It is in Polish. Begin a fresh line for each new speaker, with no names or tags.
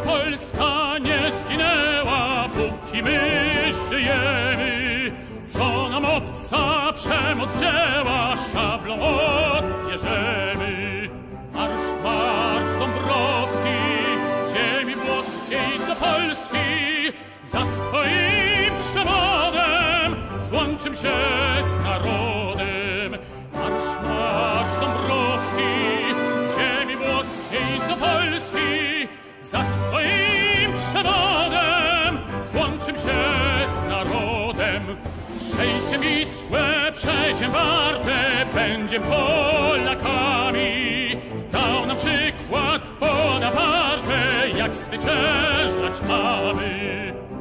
Polska nie zginęła, póki my żyjemy. Co nam obca przemoc dzieła, szablą odbierzemy. Marsz, marsz Dąbrowski, z ziemi włoskiej do Polski. Za twoim przewodem złączym się z narodem. Marsz, marsz Dąbrowski, z ziemi włoskiej do Polski. Za twoim przewodem złączym się z narodem. Przejdźcie Wisłę, przejdziem Wartę, będziem Polakami. Dał nam przykład Bonaparte, jak zwyciężać mamy.